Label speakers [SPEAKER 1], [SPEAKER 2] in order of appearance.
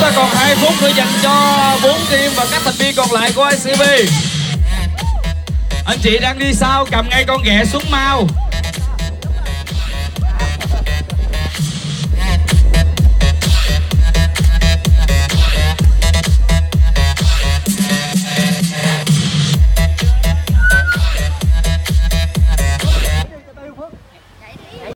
[SPEAKER 1] ta còn 2 phút nữa dành cho 4 team và các thành viên còn lại của ICB. Anh chị đang đi sau cầm ngay con ghẹ xuống mau.